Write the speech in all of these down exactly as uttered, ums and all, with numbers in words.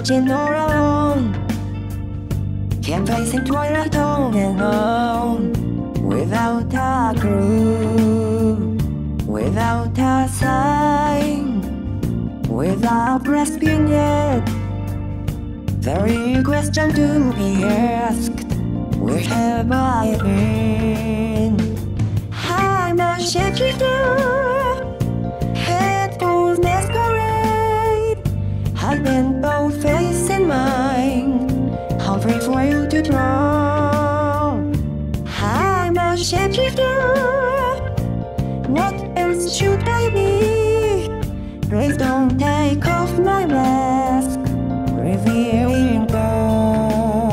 watching all alone. Can't face it twilight on and on. Without a crew, without a sign, without rescuing it. Very question to be asked, where have I been? I'm a shaky girl, headphones masquerade. I've been both face and mind, hungry for you to draw. I'm a shaky girl, what else should I be? Please don't take off my mask, revealing God.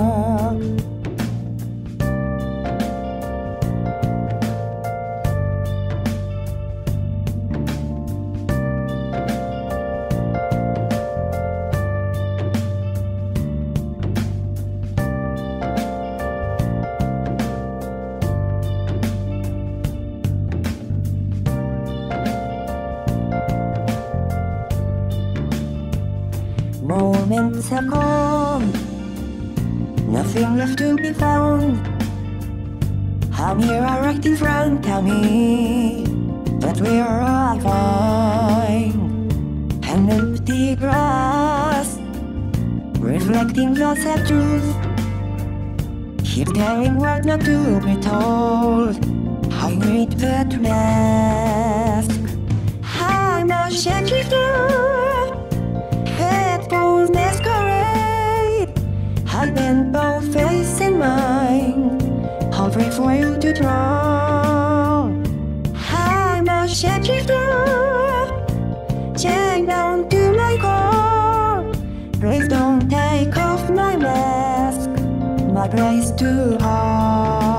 Moments have gone, nothing left to be found. I'm here right in front of me, but where I find an empty glass, reflecting the sad truth. Keep telling what not to be told. I need that mask. I'm a shaky girl, headphones masquerade. I've been both face and mind, hungry for you to draw. I'm a shaky girl, chained down to my core. Please don't take off my mask, my place too high.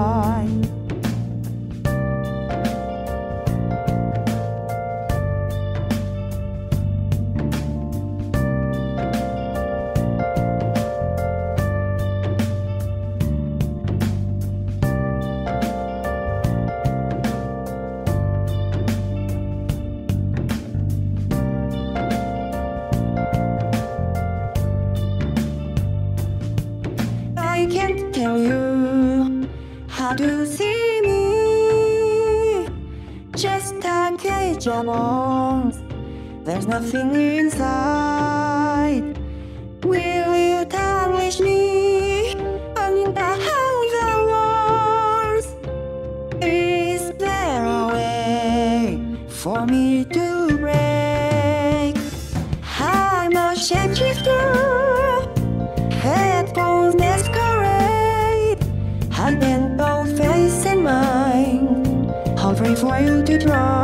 I can't tell you how to see me, just a cage of bones. There's nothing inside. Will you unleash me on the house of wars? Is there a way for me to break? I'm a shapeshifter, headphones masquerade. I've been both face and mind, hungry for you to draw.